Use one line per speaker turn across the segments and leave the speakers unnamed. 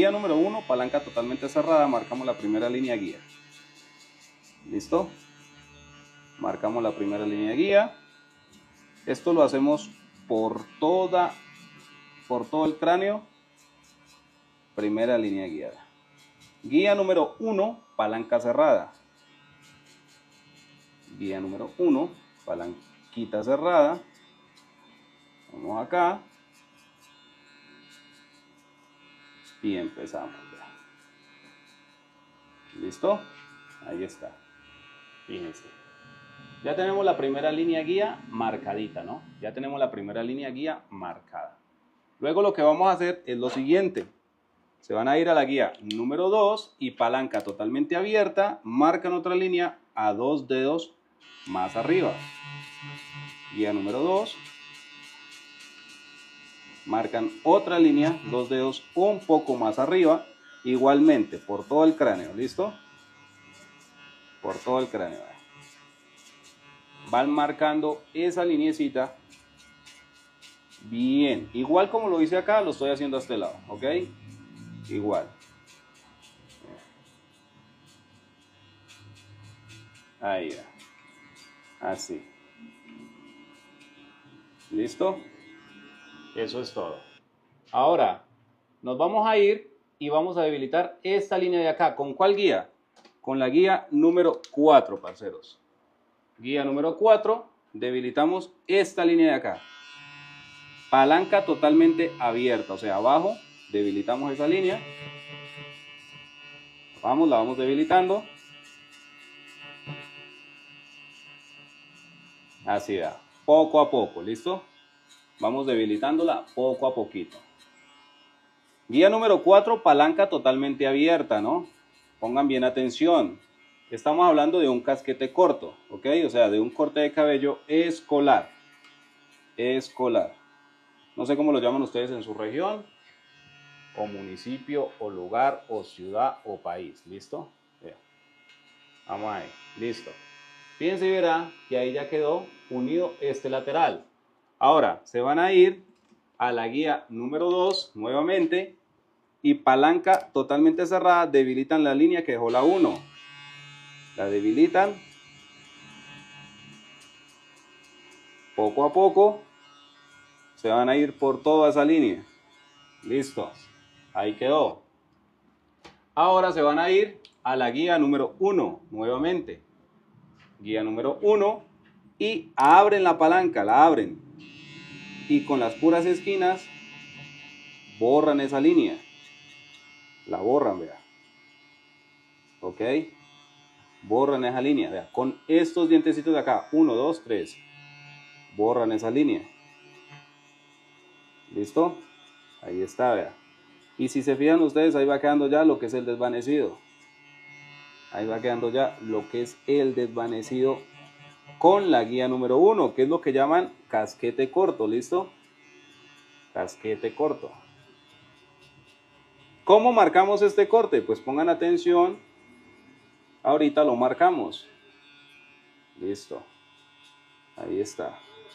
Guía número 1, palanca totalmente cerrada, marcamos la primera línea guía. ¿Listo? Marcamos la primera línea guía. Esto lo hacemos por todo el cráneo. Primera línea guiada. Guía número 1, palanca cerrada. Guía número 1, palanquita cerrada. Vamos acá. Y empezamos. ¿Listo? Ahí está. Fíjense. Ya tenemos la primera línea guía marcadita, ¿no? Ya tenemos la primera línea guía marcada. Luego lo que vamos a hacer es lo siguiente. Se van a ir a la guía número 2 y palanca totalmente abierta, marcan otra línea a 2 dedos más arriba. Guía número 2. Marcan otra línea, 2 dedos un poco más arriba, igualmente por todo el cráneo, ¿listo? Por todo el cráneo. Van marcando esa lineecita. Bien, igual como lo hice acá, lo estoy haciendo a este lado, ¿ok? Igual. Ahí va. Así. ¿Listo? Eso es todo. Ahora, nos vamos a ir y vamos a debilitar esta línea de acá. ¿Con cuál guía? Con la guía número 4, parceros. Guía número 4, debilitamos esta línea de acá. Palanca totalmente abierta, o sea, abajo, debilitamos esa línea. Vamos, la vamos debilitando. Así da, poco a poco, ¿listo? Vamos debilitándola poco a poquito. Guía número 4, palanca totalmente abierta, ¿no? Pongan bien atención. Estamos hablando de un casquete corto, ¿ok? O sea, de un corte de cabello escolar. Escolar. No sé cómo lo llaman ustedes en su región, o municipio, o lugar, o ciudad, o país. ¿Listo? Bien. Vamos ahí. Listo. Fíjense y verá que ahí ya quedó unido este lateral. Ahora, se van a ir a la guía número 2 nuevamente y palanca totalmente cerrada, debilitan la línea que dejó la 1. La debilitan poco a poco. Se van a ir por toda esa línea. Listo. Ahí quedó. Ahora se van a ir a la guía número 1 nuevamente. Guía número 1 y abren la palanca, la abren. Y con las puras esquinas borran esa línea. La borran, vea. ¿Ok? Borran esa línea, vea. Con estos dientecitos de acá, 1, 2, 3. Borran esa línea. ¿Listo? Ahí está, vea. Y si se fijan ustedes, ahí va quedando ya lo que es el desvanecido. Ahí va quedando ya lo que es el desvanecido con la guía número 1, que es lo que llaman casquete corto, ¿listo? Casquete corto. ¿Cómo marcamos este corte? Pues pongan atención. Ahorita lo marcamos. Listo. Ahí está.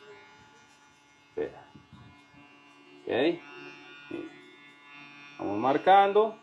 Vea. Ok. Vamos marcando.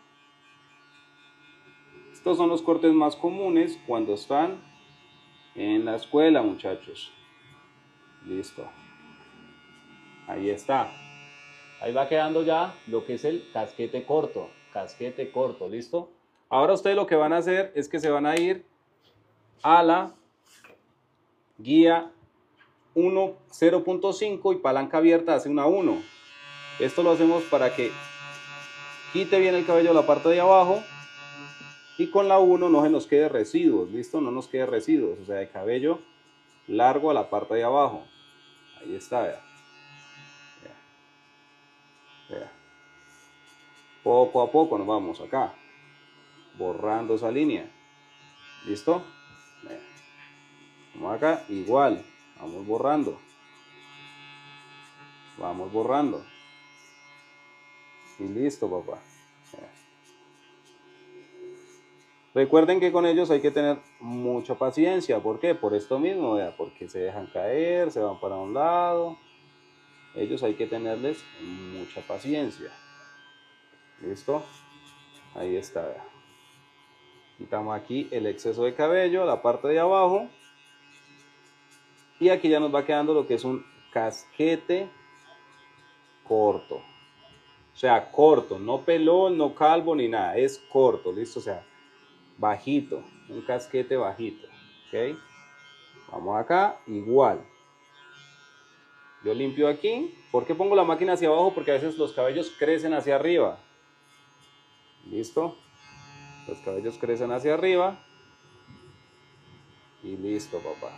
Estos son los cortes más comunes cuando están en la escuela, muchachos. Listo. Ahí está. Ahí va quedando ya lo que es el casquete corto. Casquete corto, ¿listo? Ahora ustedes lo que van a hacer es que se van a ir a la guía 0.5 y palanca abierta hace una 1. Esto lo hacemos para que quite bien el cabello a la parte de abajo y con la 1 no se nos quede residuos, ¿listo? No nos quede residuos, o sea, de cabello largo a la parte de abajo. Ahí está, vea. Vea. Poco a poco nos vamos acá, borrando esa línea. ¿Listo? Vea. Vamos acá, igual, vamos borrando. Vamos borrando. Y listo, papá. Recuerden que con ellos hay que tener mucha paciencia. ¿Por qué? Por esto mismo, vea, porque se dejan caer, se van para un lado. Ellos hay que tenerles mucha paciencia. ¿Listo? Ahí está, vea. Quitamos aquí el exceso de cabello, la parte de abajo. Y aquí ya nos va quedando lo que es un casquete corto. O sea, corto, no pelón, no calvo ni nada, es corto, listo, o sea, bajito, un casquete bajito, ¿ok? Vamos acá, igual. Yo limpio aquí. ¿Por qué pongo la máquina hacia abajo? Porque a veces los cabellos crecen hacia arriba. ¿Listo? Los cabellos crecen hacia arriba. Y listo, papá.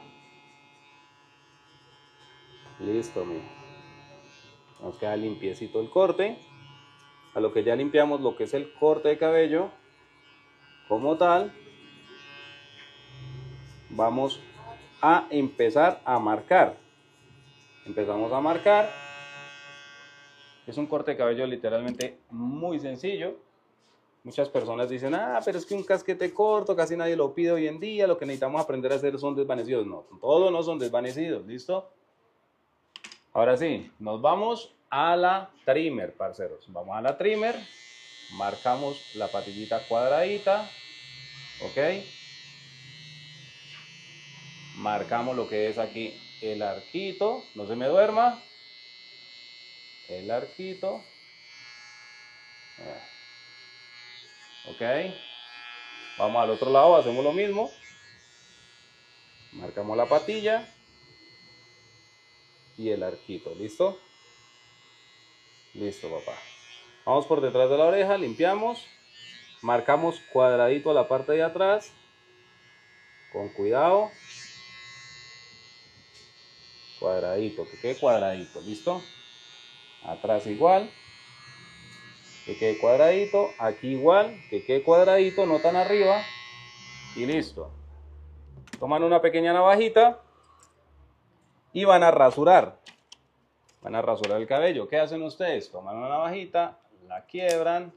Listo, mijo. Nos queda limpiecito el corte. A lo que ya limpiamos lo que es el corte de cabello, como tal, vamos a empezar a marcar. Empezamos a marcar. Es un corte de cabello literalmente muy sencillo. Muchas personas dicen, ah, pero es que un casquete corto, casi nadie lo pide hoy en día, lo que necesitamos aprender a hacer son desvanecidos. No, todos no son desvanecidos, ¿listo? Ahora sí, nos vamos a la trimmer, parceros. Vamos a la trimmer, marcamos la patillita cuadradita, ¿ok? Marcamos lo que es aquí el arquito, no se me duerma, el arquito, ¿ok? Vamos al otro lado, hacemos lo mismo, marcamos la patilla y el arquito, ¿listo? Listo, papá. Vamos por detrás de la oreja, limpiamos, marcamos cuadradito a la parte de atrás, con cuidado, cuadradito, que quede cuadradito, ¿listo? Atrás igual, que quede cuadradito, aquí igual, que quede cuadradito, no tan arriba, y listo. Toman una pequeña navajita y van a rasurar el cabello. ¿Qué hacen ustedes? Toman una navajita, la quiebran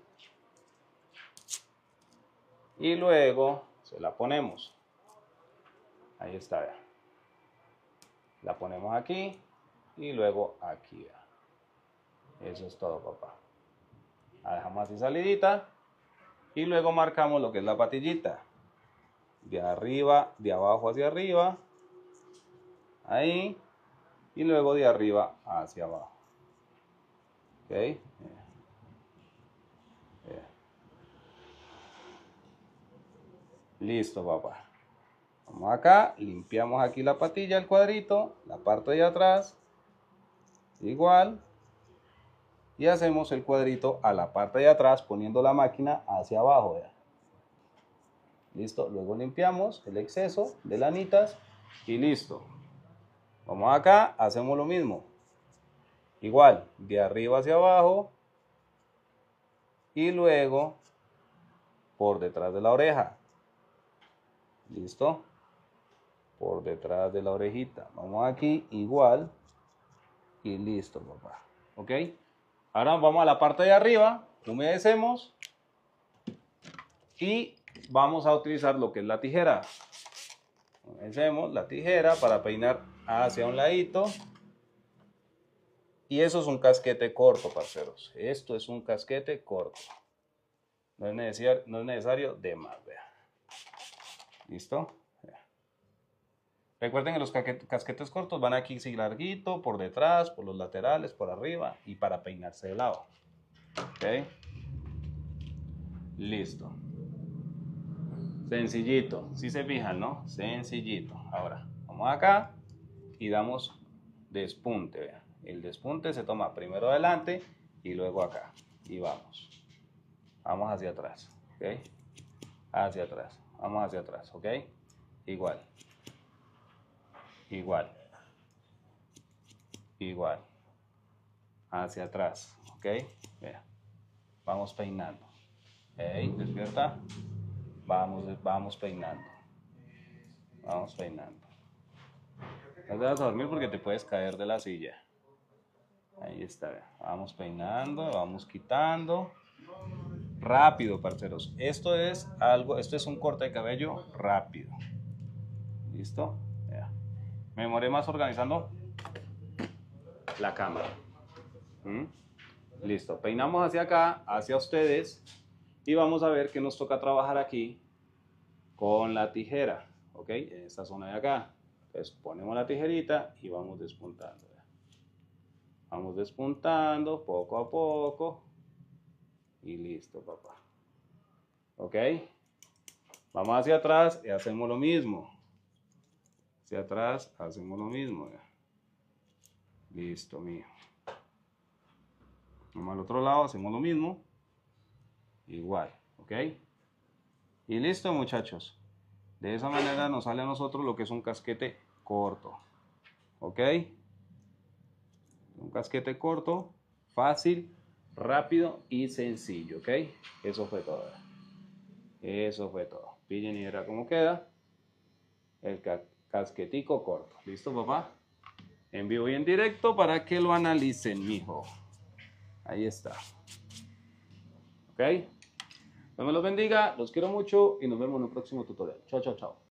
y luego se la ponemos. Ahí está, vean. La ponemos aquí y luego aquí, vean. Eso es todo, papá. La dejamos así salidita y luego marcamos lo que es la patillita. De arriba, de abajo hacia arriba. Ahí. Y luego de arriba hacia abajo. ¿Ok? Listo, papá. Vamos acá, limpiamos aquí la patilla, el cuadrito, la parte de atrás, igual, y hacemos el cuadrito a la parte de atrás poniendo la máquina hacia abajo, ¿ya? Listo, luego limpiamos el exceso de lanitas y listo. Vamos acá, hacemos lo mismo, igual, de arriba hacia abajo y luego por detrás de la oreja. Listo, por detrás de la orejita. Vamos aquí, igual, y listo, papá. ¿Ok? Ahora vamos a la parte de arriba, humedecemos y vamos a utilizar lo que es la tijera. Humedecemos la tijera para peinar hacia un ladito. Y eso es un casquete corto, parceros. Esto es un casquete corto. No es necesario de más, vea. ¿Listo? Recuerden que los casquetes cortos van aquí así larguito, por detrás, por los laterales, por arriba y para peinarse de lado. ¿Ok? Listo. Sencillito. Si se fijan, ¿no? Sencillito. Ahora, vamos acá y damos despunte. Vean. El despunte se toma primero adelante y luego acá. Y vamos. Vamos hacia atrás. ¿Ok? Hacia atrás. Vamos hacia atrás. ¿Ok? Igual. Igual. Igual. Hacia atrás. ¿Ok? Vean. Vamos peinando. ¿Ok? Despierta. Vamos peinando. Vamos peinando. No te vas a dormir porque te puedes caer de la silla. Ahí está. Vamos peinando, vamos quitando. Rápido, parceros. Esto es un corte de cabello rápido. ¿Listo? Ya. Me demoré más organizando la cámara. Listo. Peinamos hacia acá, hacia ustedes. Y vamos a ver que nos toca trabajar aquí con la tijera, ¿ok? En esta zona de acá. Entonces ponemos la tijerita y vamos despuntando. Vamos despuntando poco a poco. Y listo, papá. ¿Ok? Vamos hacia atrás y hacemos lo mismo. Hacia atrás hacemos lo mismo. Listo, mío. Vamos al otro lado, hacemos lo mismo. Igual, ¿ok? Y listo, muchachos. De esa manera nos sale a nosotros lo que es un casquete corto. ¿Ok? Un casquete corto, fácil, rápido y sencillo. ¿Ok? Eso fue todo. Eso fue todo. Pillen y verá cómo queda el casquetico corto. ¿Listo, papá? En vivo y en directo para que lo analicen, mijo. Ahí está. ¿Ok? Dios me los bendiga, los quiero mucho y nos vemos en un próximo tutorial. Chao, chao, chao.